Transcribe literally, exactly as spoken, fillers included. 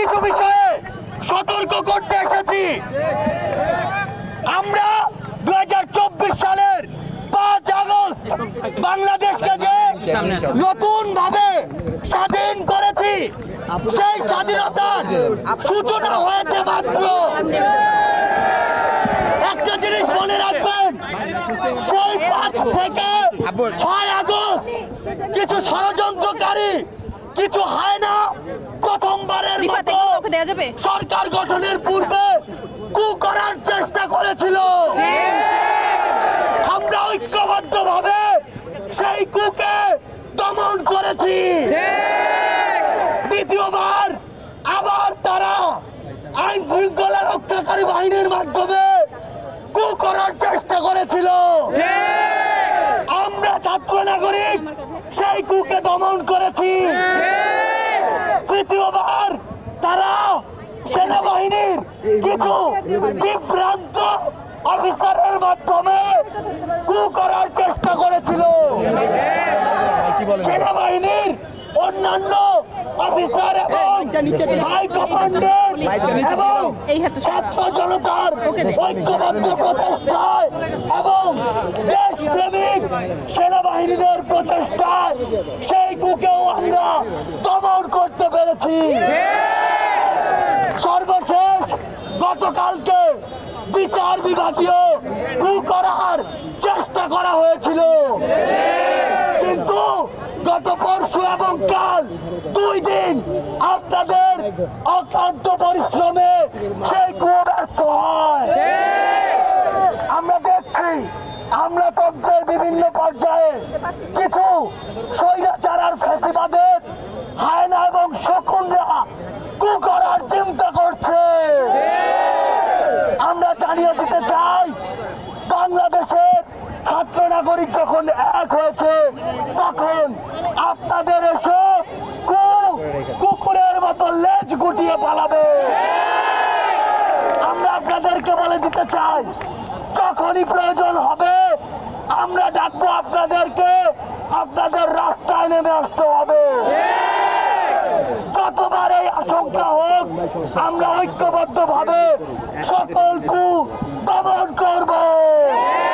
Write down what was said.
কিছু বিষয়ে সতর্ক করতে এসেছি। আমরা দুই হাজার চব্বিশ সালের পাঁচ আগস্ট বাংলাদেশকে যে নতুন ভাবে স্বাধীন করেছি, সেই স্বাধীনতার সূচনা হয়েছে মাত্র। একটা জিনিস মনে রাখবেন, সেই পাঁচ থেকে ছয় আগস্ট কিছু ষড়যন্ত্রকারী, কিছু হায়না প্রথমবারের মতো সরকার গঠনের পূর্বে কু করার চেষ্টা করেছিল। আমরা ঐক্যবদ্ধ ভাবে সেই কুকে দমন করেছি। দ্বিতীয়বার আবার তারা আইন শৃঙ্খলা রক্ষাকারী বাহিনীর মাধ্যমে কু করার চেষ্টা করেছিল। আমরা ছাত্র নাগরিক সেই কুকে দমন করেছি। তৃতীয়বার তারা সেনাবাহিনীর কিছু বিভ্রান্ত অফিসারের মাধ্যমে কু করার চেষ্টা করেছিল। সেনাবাহিনীর অন্যান্য অফিসার এবং হাই কমান্ডার এবং ছাত্র জনতার ঐক্যবদ্ধ প্রচেষ্টায় এবং দেশপ্রেমিক সেনাবাহিনীদের প্রচেষ্টায় সেই কুকেও আমরা দমন করতে পেরেছি। সর্বশেষ গতকালকে বিচার বিভাগীয় কু করার চেষ্টা করা হয়েছিল, কিন্তু গত পরশু এবং কাল দুই দিন আপনাদের অক্লান্ত পরিশ্রমে সেই কু ব্যর্থ হয়। আমরা দেখছি আমরা তন্ত্রের বিভিন্ন পর্যায়ে কিছু স্বৈরাচার আর ফ্যাসিবাদের হায়না এবং শকুনরা কু করার চিন্তা করছে। আমরা জানিয়ে দিতে চাই, বাংলাদেশের ছাত্র নাগরিক যখন এক হয়েছে, তখন আপনাদের এসব কুকুরের মতো লেজ গুটিয়ে পালাবে। আমরা আপনাদেরকে বলে দিতে চাই, যখনই প্রয়োজন হবে আমরা ডাকবো আপনাদেরকে, আপনাদের রাস্তায় নেমে আসতে হবে। যতবার এই আশঙ্কা হোক, আমরা ঐক্যবদ্ধ ভাবে সকল কু দমন করবো।